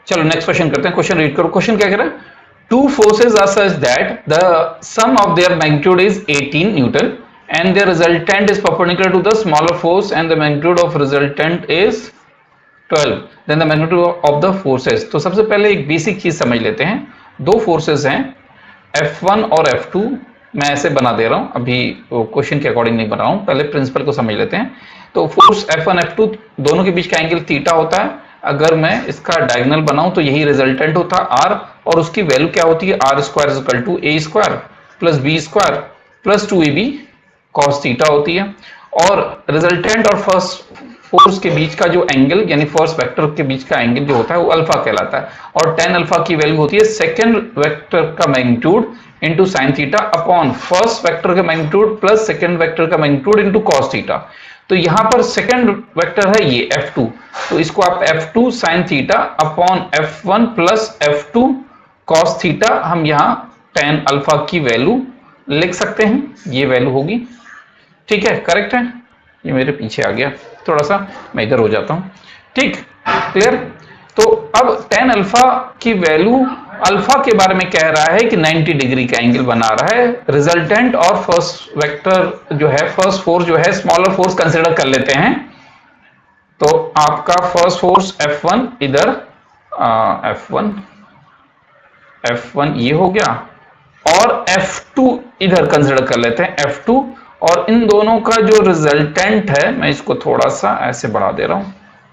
चलो next question करते हैं, क्वेश्चन रीड करो। क्वेश्चन क्या कह रहा है? Two forces are such that the sum of their magnitude is 18 newton and their resultant is perpendicular to the smaller force and the magnitude of resultant is 12, then the magnitude of the forces। तो सबसे पहले एक basic चीज समझ लेते हैं। दो forces हैं F1 और F2, मैं ऐसे बना दे रहा हूं, अभी क्वेश्चन के अकॉर्डिंग नहीं बना रहा हूं, पहले प्रिंसिपल को समझ लेते हैं। तो फोर्स F1 F2 दोनों के बीच का एंगल थीटा होता है। अगर मैं इसका डायगोनल बनाऊं तो यही रिजल्टेंट होता है R, और उसकी वैल्यू क्या होती है? R square is equal to A square plus B square plus 2AB cos theta होती है। और रिजल्टेंट और फर्स्ट फोर्स के बीच का जो एंगल यानी फर्स्ट वेक्टर के बीच का एंगल जो होता है वो अल्फा कहलाता है, और tan अल्फा की वैल्यू होती है सेकंड वेक्टर का magnitude into sin theta upon first vector का मैग्नीट्यूड प्लस सेकंड वेक्टर का मैग्नीट्यूड इनटू cos थीटा। तो यहां पर सेकंड वेक्टर है ये F2, तो इसको आप F2 sin theta upon F1 plus F2 cos theta, हम यहां tan अल्फा की वैल्यू लिख सकते हैं, ये वैल्यू होगी। ठीक है, करेक्ट है। ये मेरे पीछे आ गया, थोड़ा सा मैं इधर हो जाता हूं। ठीक, क्लियर। तो अब tan अल्फा की वैल्यू अल्फा के बारे में कह रहा है कि 90 डिग्री का एंगल बना रहा है। रिजल्टेंट और फर्स्ट वेक्टर जो है, फर्स्ट फोर्स जो है, स्मॉलर फोर्स कंसिडर कर लेते हैं। तो आपका फर्स्ट फोर्स F1 इधर F1 ये हो गया, और F2 इधर कंसिडर कर लेते हैं F2, और इन दोनों का जो रिजल्टेंट है, मैं इसको थोड़ा सा ऐसे बढ़ा दे रहा हूं,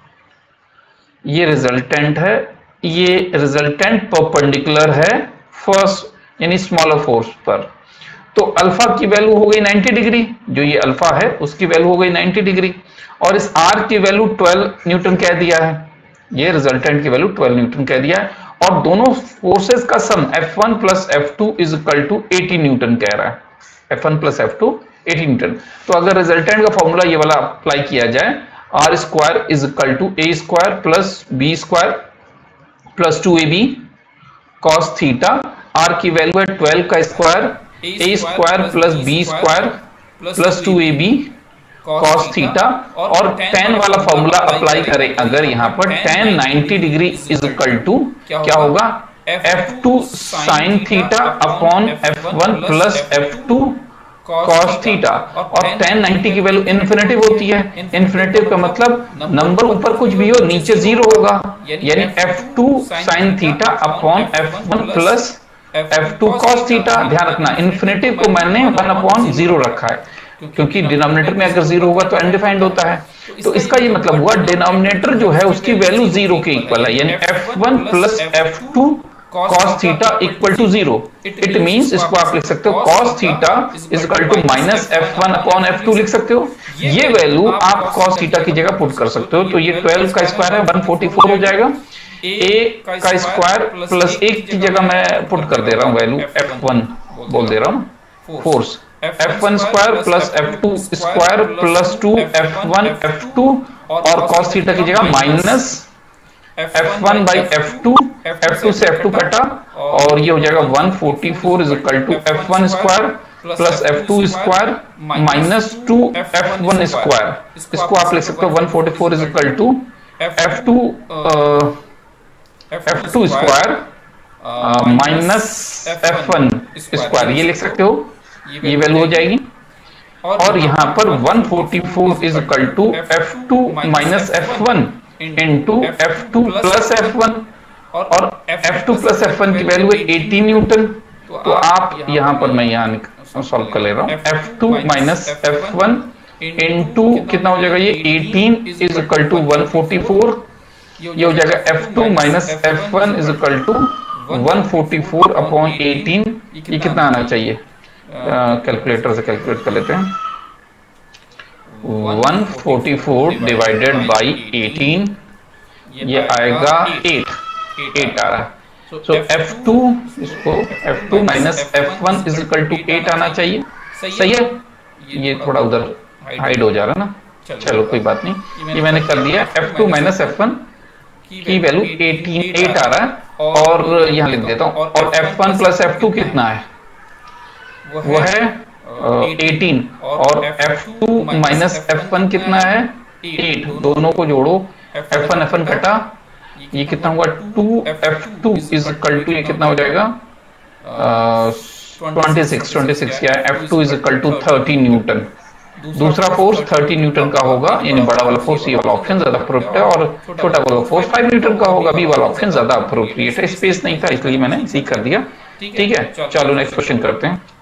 ये रिजल्टेंट है, ये रिजल्टेंट परपेंडिकुलर है फर्स्ट यानी स्मॉलर फोर्स पर। तो अल्फा की वैल्यू हो गई 90 डिग्री, जो ये अल्फा है उसकी वैल्यू हो गई 90 डिग्री, और इस R की वैल्यू 12 न्यूटन कह दिया है, ये रिजल्टेंट की वैल्यू 12 न्यूटन कह दिया है, और दोनों फोर्सेस का sum F1 plus F2 is equal to 80 newton कह रहा है। F1 plus F2 80 Newton. तो अगर रिजल्टेंट का फॉर्मूला ये वाला अप्लाई किया जाए, R square is equal to A square plus B square plus 2AB cos theta, R की वैल्यू है 12 का square A square plus B square plus 2AB cos theta, और tan वाला फॉर्मूला अप्लाई करें अगर यहाँ पर, tan 90 degree is equal to क्या होगा? F2 sin theta upon F1 plus F2 cos theta, और tan 90 की वैल्यू इन्फिनेटिव होती है। इन्फिनेटिव का मतलब नंबर ऊपर कुछ भी हो नीचे जीरो होगा, यानी F2 sin theta upon F1 plus F2 cos theta. ध्यान रखना, इन्फिनेटिव को मैंने 1 अपॉन 0 रखा है, क्योंकि डिनोमिनेटर में अगर 0 होगा तो अनडिफाइंड होता है। तो इसका ये मतलब हुआ डिनोमिनेटर जो है उसकी वैल्यू 0 के इक्वल है, यानी F1 plus F2 cos theta equal to 0। It means इसको आप लिख सकते हो cos theta is equal to minus F1 upon F2 लिख सकते हो। ये वैल्यू आप cos थीटा की जगह पुट कर सकते हो, तो ये 12 का स्क्वायर है 144 हो जाएगा। A का स्क्वायर प्लस 1 की जगह मैं पुट कर दे रहा हूं वैल्यू F1 बोल दे रहा हूं, force F1 square plus F2 square plus 2 F1 F2, और cos थीटा की जगह minus F1 by F2, F2 से F2 कटा, और ये हो जाएगा 144 is equal to F1 square plus F2 square minus 2 F1 square. इसको आप लिख सकते हो 144 is equal to F2 square minus F1 square, ये लिख सकते हो, ये वैल्यू हो जाएगी। और यहां पर 144 is equal to F2 minus F1 into F2 plus F1, और F2 प्लस F1 की वैल्यू है 80 न्यूटन। तो आप यहां पर, मैं यहां सॉल्व कर ले रहा हूं, F2 माइनस F1 इंटू कितना हो जाएगा, ये 18 इज इक्वल टू 144, ये हो जाएगा F2 minus F1 is equal to 144 upon 18। ये कितना आना चाहिए? कैलकुलेटर से कैलकुलेट कर लेते हैं। 144 डिवाइडेड बाई 18, ये आएगा 8 आ रहा है। सो F2, इसको F2 minus F1 is equal to 8 आना चाहिए, सही है। ये थोड़ा उधर हाइड हो जा रहा है ना, चलो कोई बात नहीं, ये मैंने कर दिया। F2 माइनस F1 की वैल्यू 8 आ रहा है, और यहां लिख देता हूं, और F1 प्लस F2 कितना है? वो है 18, और F2 माइनस F1 कितना है? 8। दोनों को जोड़ो, F1 कटा, ये कितना हुआ 2F2 इज इक्वल टू, ये कितना हो जाएगा 26 क्या है, F2 is equal to 30 newton. दूसरा फोर्स 30 न्यूटन का होगा, यानी बड़ा वाला फोर्स ये वाला ऑप्शन ज्यादा अप्रोप्रिएट है, और छोटा वाला फोर्स 5 न्यूटन का होगा, बी वाला ऑप्शन ज्यादा अप्रोप्रिएट है। स्पेस नहीं था इसलिए मैंने इसी कर दिया। ठीक है, चलो नेक्स्ट क्वेश्चन करते हैं।